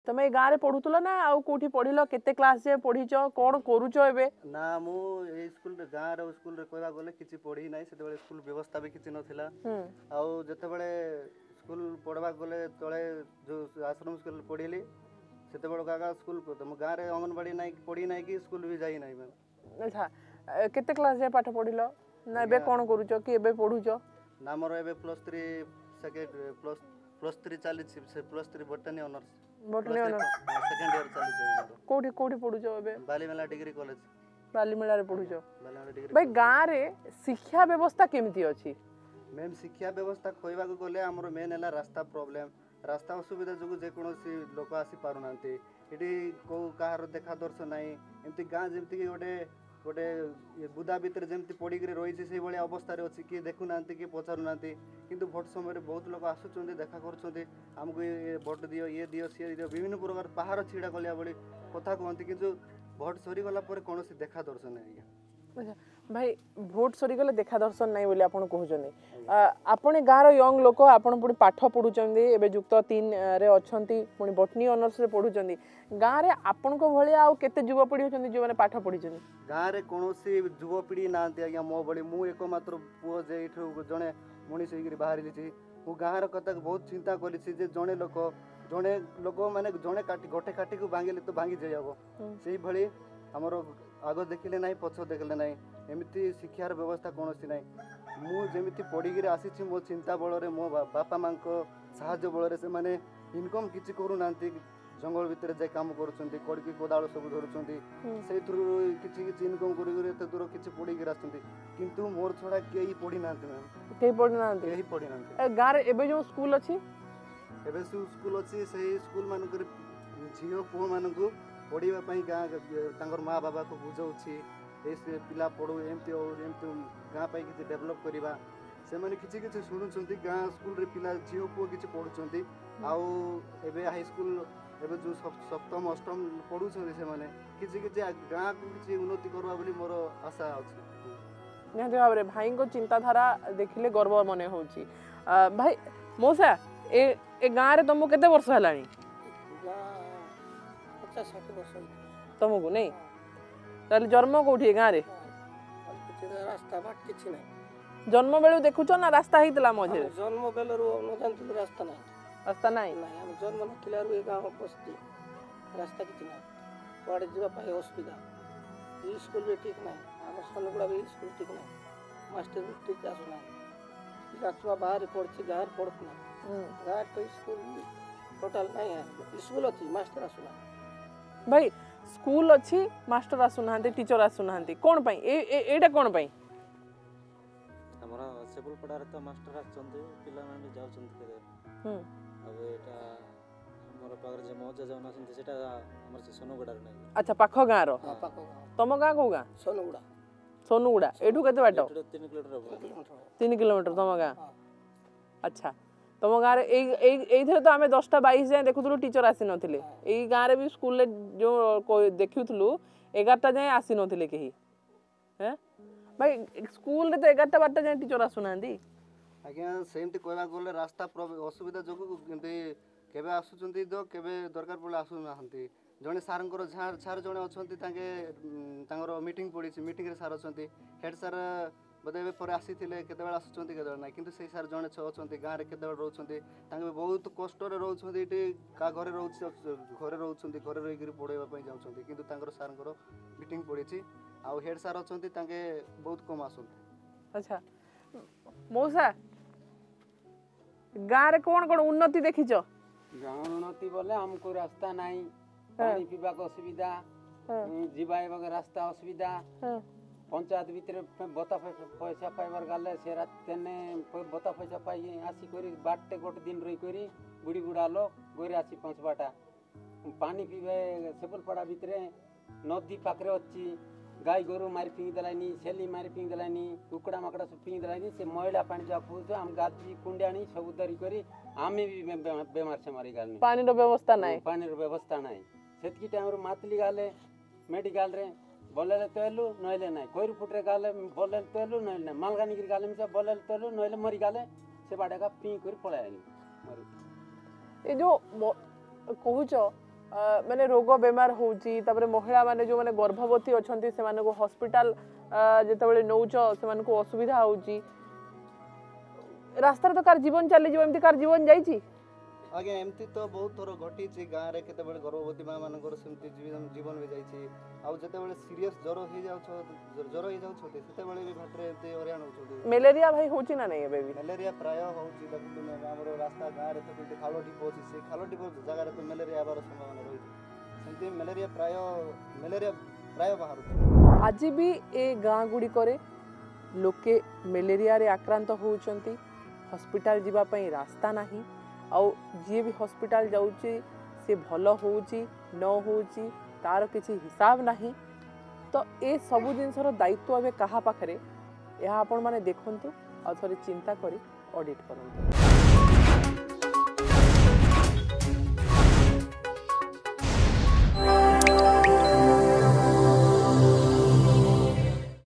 तमे गाँव रे पढ़ुतलो ना आउ कोठी पढ़िलो केते क्लास जे पढ़िचो कोन करूचो एबे ना मु ए स्कूल रे गाँ रे स्कूल रे कहबा गले किछि पढ़ी नै सेते बेले स्कूल व्यवस्था भी किछि नथिला आउ जते बेले स्कूल पढ़बा गले तळे जो आश्रम स्कूल पढ़िली सेते बेले गागा स्कूल हम गाँ रे अंगनवाड़ी नै पढ़ी नै कि स्कूल भी जाई नै मैम अच्छा केते क्लास जे पाठ पढ़िलो ना एबे कोन करूचो कि एबे पढ़ुचो ना मोर एबे +3 सेकेंड +3 चाली से +3 botany honours botany honours second year चाली से कोठी कोठी पढ़ुचो एबे बालीमेला डिग्री कॉलेज बालीमेला रे पढ़ुचो बालीमेला डिग्री भाई गाँ रे शिक्षा व्यवस्था केमिति अछि मैम शिक्षा व्यवस्था कहबा को गले हमर मेन हला रास्ता प्रॉब्लम रास्ता असुविधा जो जे कोनोसी लोक आसी पारु नांती एटी को काहार देखा दर्शन नै एमती गाँ जेमती कि गोटे बुदा भितर जेमती पड़ी के रही से भाई अवस्था अच्छी किए देखु ना कि पचारू ना कि भोट समय बहुत लोग आसुच्च देखा कर आमको ये भोट दियो ये दियो सी दियो विभिन्न प्रकार पहाड़ छिड़ा कलिया भाई कथा कहती कि भोट सरीगला कौन देखा दर्शन नहीं अच्छा भाई भोट सरीगले देखा दर्शन नहीं बोली आपन कहउछनी आपन गाँव रो यंग लोक आपन पुणी पाठ पढुचंदी एबे युक्त 3 रे अछंती पुणी बॉटनी ऑनर्स रे पढुचंदी गाँव रे आपन को भली आउ केते युवपीढ़ी होचंदी जो माने पाठ पढिचंदी गाँव रे कोनोसी युवपीढ़ी नांती आज्ञा मो बड़ी मु एकमात्र पुओ जे इठु जने मनीष होइकरी बाहर लिछि मु गाँव रो कथा बहुत चिंता करिछि जे जने लोक माने जने काटी गोटे काटी को भांगिले तो भांगी जायबो सेही भली हमर आग देखिले नाही पछ देखले नाही एमिति शिक्षार व्यवस्था कोनोसी नाही मु जेमिति पढ़ी गिरे आसीछि मो चिंता बल रे मो बापा मां को सहाय्य बल रे से माने इनकम किछि करू नांती जंगल भितर जे काम करूछंती कोडकी कोदाळ सब धरुछंती से थ्रु किछि इनकम करी गिरे ते दूर किछि पढ़ी गिरे आछंती किंतु मोर छोडा केही पढ़ी नांती मैम केही पढ़ी नांती गाँव रे एबे जो स्कूल अछि एबे स्कूल अछि से स्कूल मान कर झियो पो मान को पढ़ीबा पई गाँ तांगर माँ बाबा को बुझाउछि ए पिला पढ़ू एमती एमती गाँ पाई किछि डेवलप करिबा से माने किछि किछि सुनुछंती गाँ स्कूल रे पिला झियो पो किछि पढुछंती आउ एबे हाई स्कूल एबे जो सप्तम अष्टम पढुछंती से माने किछि किछि गाँ को किछि उन्नति करबा बोली मोर आशा अछि निहाती भाव रे भाई को चिंताधारा देखिले गर्व मने होउछि भाई मौसा ए गाँ रे तुमको केते वर्ष हलानी 50-60 वर्ष तुमको नहीं ताले जन्म कोठी गाँ रे रास्ता बाट किछि नै जन्म बेलु देखुचो ना रास्ता हितला मझे जन्म बेलरु न जानतु रास्ता नै हम जन्म नथिला रु ए गाँव बस्ती रास्ता किछि नै पड़े जीवा पाए असुविधा ई स्कूल भी ठीक नै हम सनगुड़ा भी स्कूल ठीक नै मास्टर भी ठीक आसु नै पिला बाहर पढ़छि गाँव पढ़त नै गाँव तो स्कूल टोटल नै है स्कूल अछि मास्टर आसु नै भाई स्कूल अच्छी मास्टर आसुनाहांती टीचर आसुनाहांती कोन पई एटा कोन पई हमरा सेबुल पडार त मास्टर आछंती पिला माने जाउछंती के अब एटा हमर पागर जे मौजा जाउन आछंती सेटा हमर से सोनगुडा रे नै अच्छा पाख गाँ रो तम गाँ को गाँ सोनुगुडा एठू केते बाटो 3 किलोमीटर तम गाँ अच्छा तुम गाँव ये तो आम 10टा 22 जाए देखुलु टीचर आसी नथिले एई गाँव रे भी स्कूल जो देखुलु 11टा जाए आसी नथिले केही हैं भाई स्कूल रे तो 11टा 12टा जाए टीचर आसुनांदी आज्ञा सेमती कहबा गले रास्ता असुविधा जोगु केमती केबे आसुचंती तो केबे दरकार पड़े आसु नाहंती जने सारंकर सार जने अछंती तांगे तांगर मीटिंग पड़ी मीटिंग रे सार अछंती हेड सार बदे पर आसीथिले केते बेला आसुचंती केते बेला नै किंतु सेई सार जने छ अछंती गाँ रे केते बेला रहउचंती तांगे बहुत कष्ट रे रहउचंती इटी का घरे रहउचंती घरे रहि गिरी पढेबा पई जाउचंती किंतु तांगर सारंकर मीटिंग पड़ीची आ हेड सार अछंती तांगे बहुत कम आसुंती अच्छा मौसा गाँ रे कोन कोन उन्नति देखिचो गाँव उन्नति बोले हमको रास्ता नहीं पानी पीवा को असुविधा जीवा रास्ता असुविधा पंचायत भीतर बता पैसा पाइबार गले से रात तेने बता पैसा पाई आसी करी बाटे गोटे दिन रही करी बुढ़ी बुढ़ा लोग गोरे आसी पहुँचवाटा पानी पीवे सेबलपड़ा भीतर नदी पाखे अच्छी गाई गोरु मारी फिंगी देलानी छेली मारी फिंगी देलानी कुकड़ा मकड़ा सब फिंगी देलानी से मैला पानी जा पूछ हम गादी कुंडियानी सब धरी करी आमे भी बेमार से मारी गालनी पानी रो व्यवस्था नहीं पानी रो व्यवस्था नहीं सेतकी टाइम रो मातली गाले मेडिकल रे बोलेले तोलु नइले नाही कोइर फुटरे गाले बोलेले तोलु नइले नाही मालगानी गिर गाले मिसा बोलेले तोलु नइले मरी गाले से बाडा का पी कर पळायली मरी ए जो कहूचो माने रोग बेमार होउची तापर महिला माने जो माने गर्भवती अछंती से माने को हॉस्पिटल जेतेबेले नौच से माने को असुविधा होउची रास्ता तो कार जीवन चली जीव एमती कार जीवन जाईची आज्ञा एमती तो बहुत थोर घटी गाँव में केत गर्भवती माँ मान जीवन भी जाइए आउ जो सीरीयस ज्वर हो ज्वर हो जाते भी घाटे एमती हरियाण हो मलेरिया भाई होची ना नहीं एबे भी मलेरिया प्राय होची आमर रास्ता गाँव में तो खाल ढीप अच्छी से खाल ढीप जगह तो मलेरिया आवार संभावना रही सेमती मलेरिया प्राय बाहर आज भी ए गाँ गुड़िक लोके मलेरिया रे आक्रांत होउचंती हॉस्पिटल जीवा पई रास्ता नहीं आउ जी भी हॉस्पिटल जाऊँगी से भल होउची न होउची तार किसी हिसाब नहीं तो ए सबु जिनसर दायित्व अबे कहा पाखरे यह आपण माने देखंतु और थोड़ी चिंता करी ऑडिट करंतु।